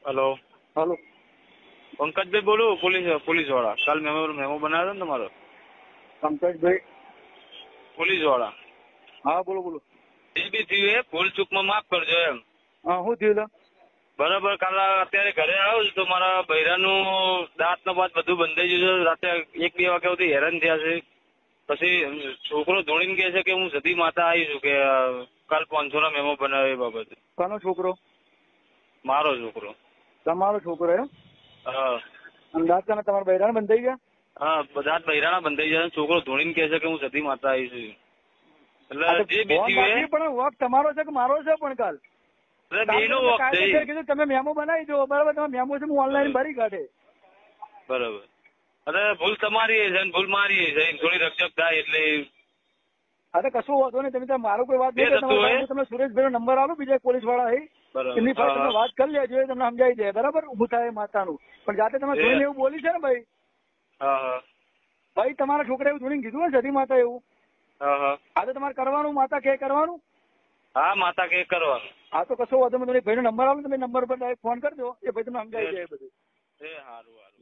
Hello. હાલો. પંકજભાઈ બોલું, police વાળા. કાલ મેમો બનાવ્યો ને તમારો? પંકજભાઈ પોલીસ વાળા. હા બોલો બોલો. જે બી થયું એ ભૂલ ચૂકમાં માફ કરજો એમ. હા શું થયું? બરાબર. કાલે અત્યારે ઘરે આવ્યો છું તો મારા બૈરાનું દાંત ને બાત બધું બંધાઈ ગયું છે. રાતે 1-2 વાગ્યા સુધી હેરાન થયા છે. પછી છોકરો ધોળીને કહે છે કે હું સતી માતા આવી છું કે કાલ 500 ના મેમો બનાવ્યો એ બાબતે. કોનો છોકરો? મારો છોકરો. તમારો છોકરો એમ? હા. અને દાંત તમારા બૈરાને બંધાઈ ગયા? હા, દાંત બૈરાના બંધાઈ ગયા. છોકરો ધોળીને કહે છે કે હું સતી માતા આવી છું. એટલે જે બી થયું પણ વોક તમારો છે કે મારો છે? પણ કાલ બેનો વોક છે. કીધું તમે મેમો બનાવી દો. બરાબર, તમે મેમો છે હું ઓનલાઈન ભરી કાઢે. બરાબર. અરે ભૂલ તમારી છે ભૂલ મારી છે. થોડી રક્ષક થાય એટલે. અરે કશું વાંધો નહીં. તમે મારો કોઈ વાત નહીં. હું તમને સુરેશભાઈ નો નંબર આપું, બીજા પોલીસ વાળા એમની પાસે તમે વાત કરી લેજો. એ તમને સમજાઈ જાય. બરાબર, ઉભું થાય માતાનું. પણ જાતે તમે જોઈને એવું બોલી છે ને ભાઈ? ભાઈ તમારા છોકરા એવું જોઈને કીધું ને સતી માતા એવું? હા તો તમારે કરવાનું, માતા કે કરવાનું? હા, માતા કે કરવાનું. હા તો કશો વાંધો નહીં. ભાઈ નો નંબર આપો, તમે નંબર પર ડાયરેક્ટ ફોન કરજો. એ ભાઈ તમને સમજાઈ જાય બધું. સારું.